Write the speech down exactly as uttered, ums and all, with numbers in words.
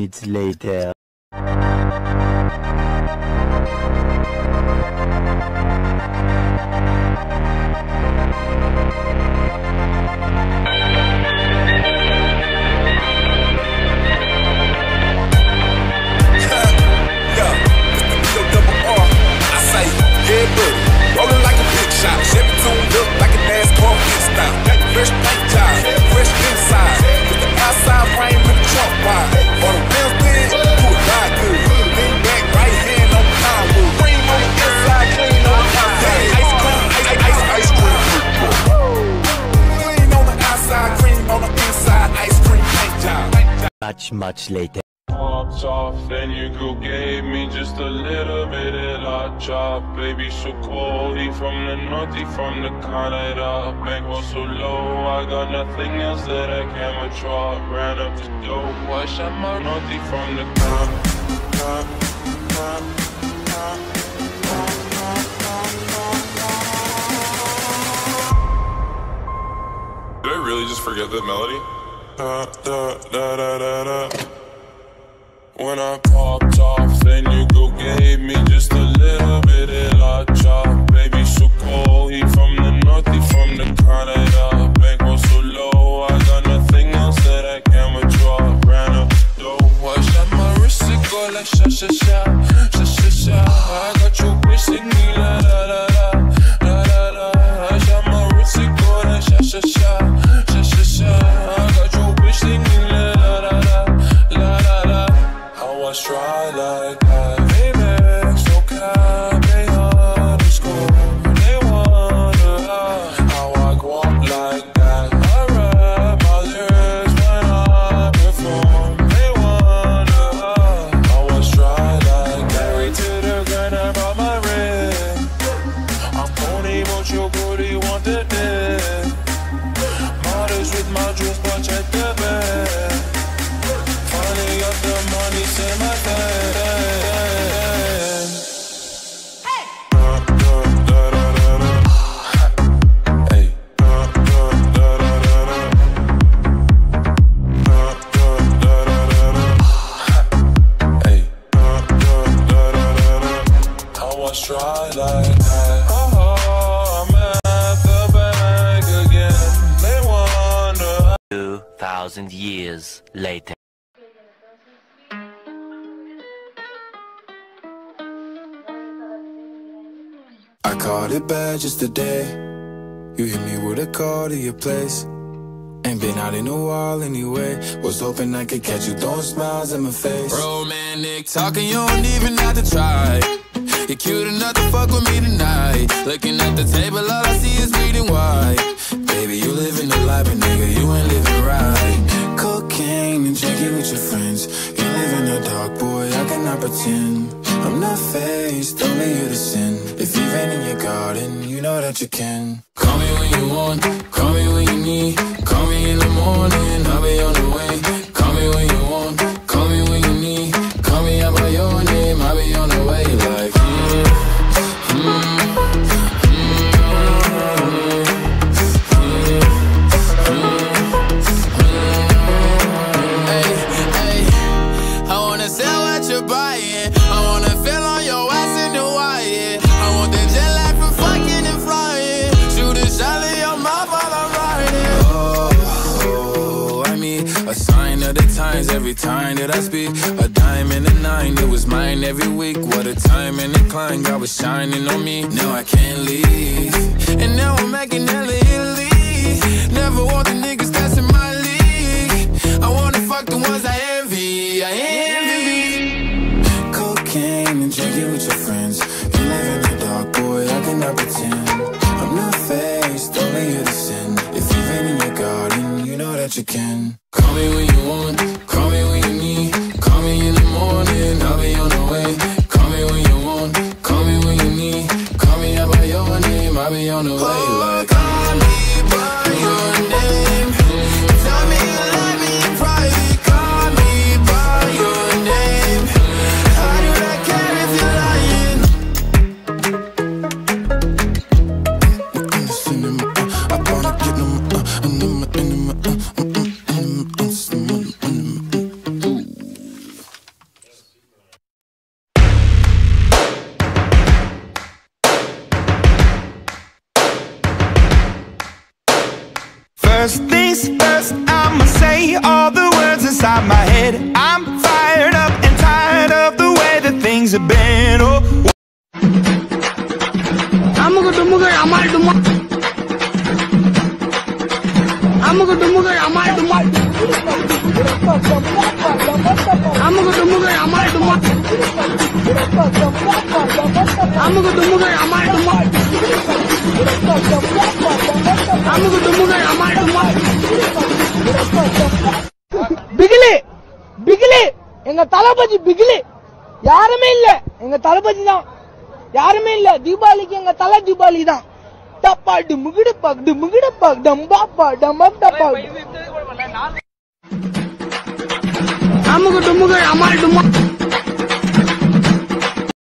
minutes later. Much, much later. Popped off, then you go gave me just a little bit of la chop. Baby, so cold, he from the north, he from the Canada. Bankroll so low, I got nothing else that I can withdraw. Ran up the dough, I shot my north, he from the Canada. Did I really just forget that melody? Da, da, da, da, da, da. When I popped off, then you go gave me just a little bit of la chop. Baby, so cold, he from the north, he from the Canada. Bankroll so low, I got nothing else that I can withdraw. Ran up the dough, I shot my wrist, it go like sha sha sha, sha sha sha. I got your bitch singing la la la la, la la la. I shot my wrist, it go like sha sha sha, sha sha sha. I got your bitch singing la la la la, la la la. How I try like that, baby, so can they underscore? They wonder how I go up like that. I rap my lyrics when I perform. They wonder how I try like that. Married to the grind, I brought my ring. I'm pony, but your booty want the dick. Modest with my juice, but check the bag. Finally got the money, say my bad. Hey. Da, da, da, da, da, da. Hey. Da, da, da, da, da, da. Da, da, da, da, da, da. Hey. Da, da, da, da, da, da. How I try like that. Oh, I'm at the bank again. They wonder. Two thousand years later. I caught it bad just today. You hit me with a call to your place. Ain't been out in a while anyway. Was hoping I could catch you throwing smiles in my face. Romantic talking, you don't even have to try. You're cute enough to fuck with me tonight. Looking at the table, all I see is bleeding white. Baby, you living the life, but nigga, you ain't living right. Cocaine and drinking with your friends. You live in the dark, boy, I cannot pretend. I'm not faced, only you to sin. If you've been in your garden, you know that you can. Call me when you want, call me when you need. Call me in the morning, I'll be on the way. Call me when you want, call me when you need. Call me out by your name, I'll be on the way. Like, mm, mm, sell what you're buying. I wanna feel on your ass in Hawaii. I want the jet lag from fucking and flying. Shoot a shot in your mouth while I'm riding. Oh, oh, I mean, a sign of the times every time that I speak. A dime and a nine, it was mine every week. What a time and a climb, God was shining on me. Now I can't leave, and now I'm making hella Italy. Never want the niggas that's in my league. I wanna fuck the ones I envy. I envy. Cocaine and drinking with your friends. You live in the dark, boy, I cannot pretend. I'm not faced, only you to sin. If you've been in your garden, you know that you can. Call me when you want, call me when you need. Call me in the morning, I'll be on the way. Call me when you want, call me when you need. Call me out by your name, I'll be on the way. Like, call me by your name. Tell me you love me in private. Call me by your name. How do I care if you're lying? I wanna get them, uh, and them, and them, uh, mm, mm, mm, mm, mm, mm, First things first, I'ma say all the words inside my head. I'm fired up and tired of the way that things have been. Oh, Amuga dumuga amal duma. Amuga dumuga amal duma. Amuga dumuga amal duma. Amuga dumuga amal duma. Amuga dumuga amal duma. Bigli, Bigli, எங்க தலபதி பிகிலி யாருமே இல்ல, எங்க தலபதி தான், யாருமே இல்ல. தீபாவளிக்கு எங்க தலை தீபாவளி தான். டப்பா டுமுகிடு பக் டுமுகிடு பக் டம்பாப்பா டம்பம் டப்பா. அமுக டுமுக அமால் டுமா.